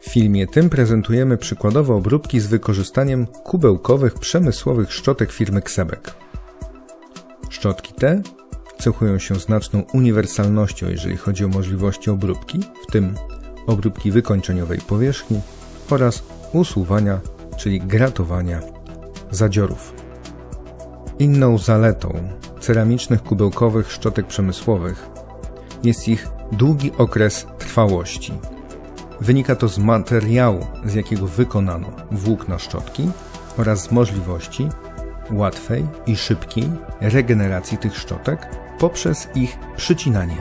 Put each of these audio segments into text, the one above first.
W filmie tym prezentujemy przykładowe obróbki z wykorzystaniem kubełkowych, przemysłowych szczotek firmy Xebek. Szczotki te cechują się znaczną uniwersalnością, jeżeli chodzi o możliwości obróbki, w tym obróbki wykończeniowej powierzchni oraz usuwania, czyli gratowania zadziorów. Inną zaletą ceramicznych kubełkowych szczotek przemysłowych jest ich długi okres trwałości. Wynika to z materiału, z jakiego wykonano włókna szczotki oraz z możliwości łatwej i szybkiej regeneracji tych szczotek poprzez ich przycinanie.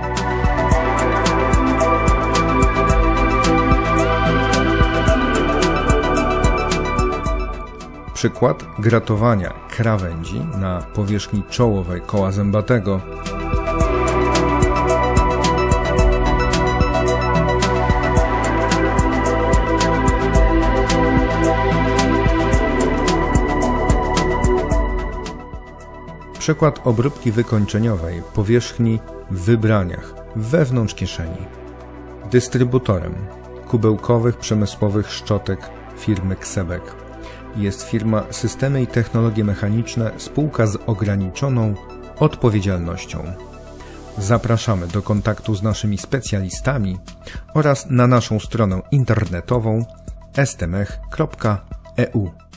Przykład gratowania krawędzi na powierzchni czołowej koła zębatego. Przykład obróbki wykończeniowej powierzchni w wybraniach wewnątrz kieszeni. Dystrybutorem kubełkowych przemysłowych szczotek firmy Xebek jest firma Systemy i Technologie Mechaniczne, spółka z ograniczoną odpowiedzialnością. Zapraszamy do kontaktu z naszymi specjalistami oraz na naszą stronę internetową stmech.eu.